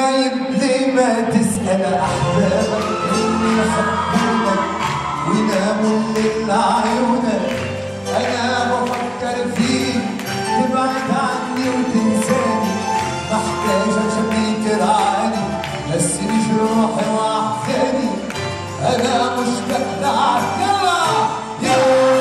غايب ليه ما تسأل أحبابك اللي يحبونك ويناموا الليل عيونك. أنا بفكر فيك تبعد عني وتنساني، محتاج عشان ترعاني نسيني جروحي وأحزاني. أنا مشتاق لك يلا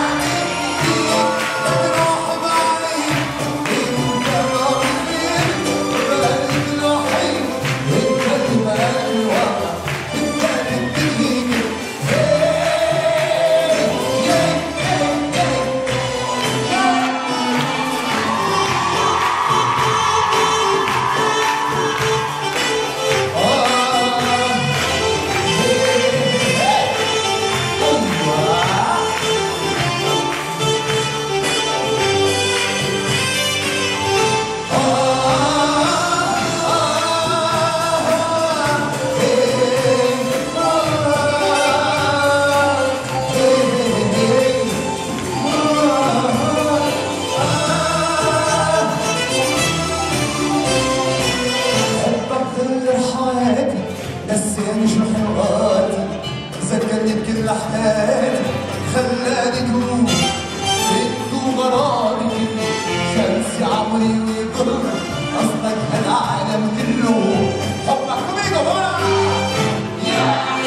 نسيني شو حواراتي، ذكرني بكل حياتي، خلاني دوب بدو غرامي شمسي عمري ويضل قصدك هالعالم كله حبك كوميدو هنا يا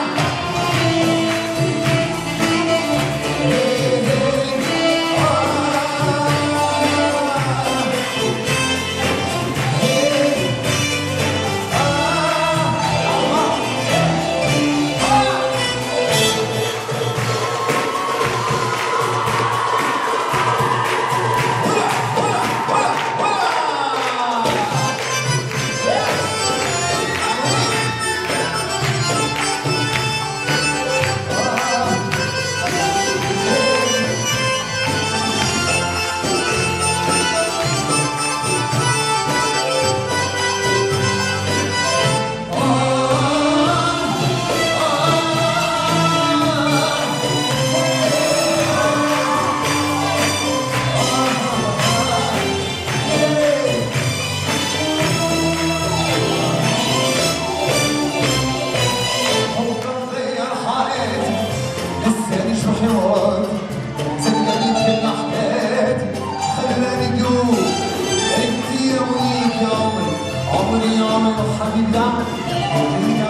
حبيبي عمري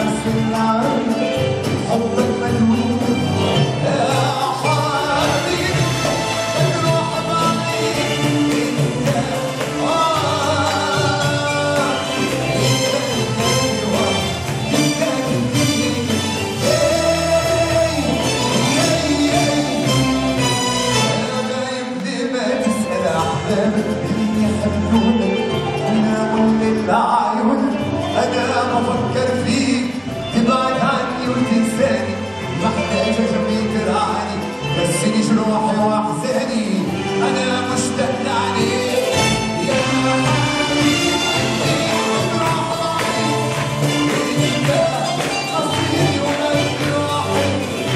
حبك مجنون يا حبيبي تروح بعيد انت ما تسأل أحبابك اللي يحبونك ويناموا الليل عيونك. أنا بفكر فيك تبعد عني وتنساني، محتاج عشان ترعاني نسيني جروحي وأحزاني. أنا مشتاق لعليك يا حبيبي تروح بعيد أنت أصلي وقلبي واحد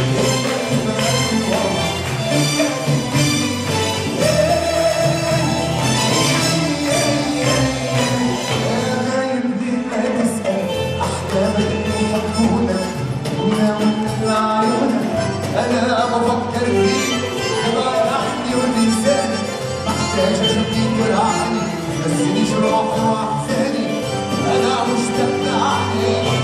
أنا بفكر فيك تبعد عني وتنساني، محتاج أشوفك ترعاني نسيني جروحي وأحزاني. أنا مشتاق لعليك